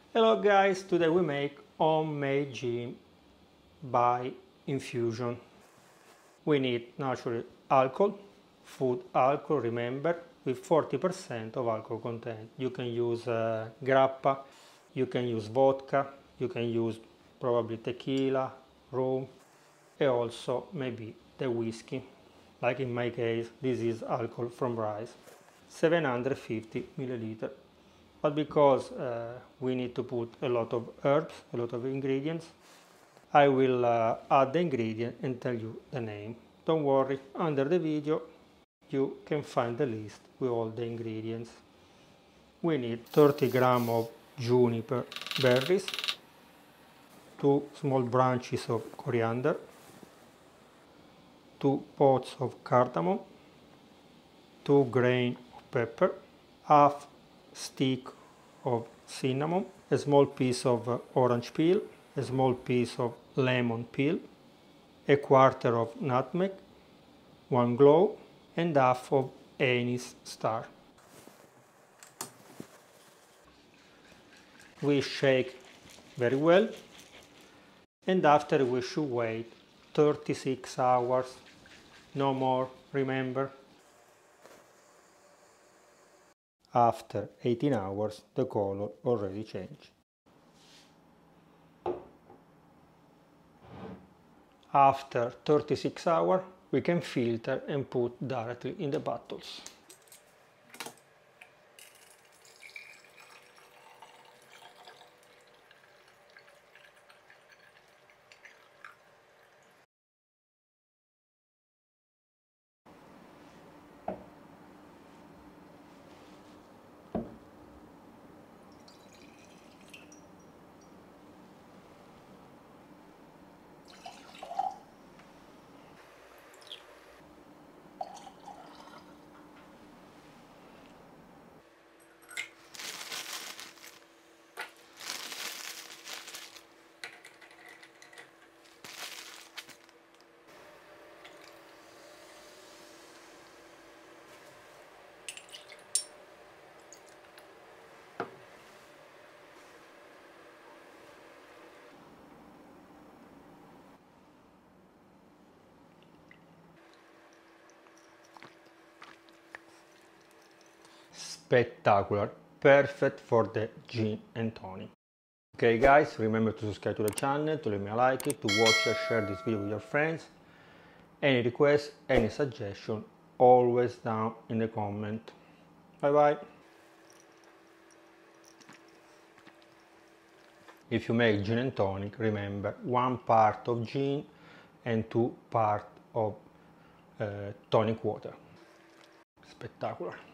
Hello guys, today we make homemade gin by infusion. We need naturally alcohol, food alcohol, remember, with 40% of alcohol content. You can use grappa, you can use vodka, you can use probably tequila, rum, and also maybe the whiskey. Like in my case, this is alcohol from rice, 750 milliliter. But because we need to put a lot of herbs, a lot of ingredients, I will add the ingredient and tell you the name. Don't worry, under the video you can find the list with all the ingredients. We need 30 grams of juniper berries, 2 small branches of coriander, 2 pods of cardamom, 2 grains of pepper, half stick of cinnamon, a small piece of orange peel, a small piece of lemon peel, a quarter of nutmeg, 1 clove, and half of anise star. We shake very well, and after we should wait 36 hours, no more, remember. After 18 hours the color already changed. After 36 hours we can filter and put directly in the bottles. Spectacular, perfect for the gin and tonic. Okay guys, remember to subscribe to the channel, to leave me a like, to watch and share this video with your friends. Any request, any suggestion, always down in the comment. Bye bye. If you make gin and tonic, remember 1 part of gin and 2 parts of tonic water. Spectacular.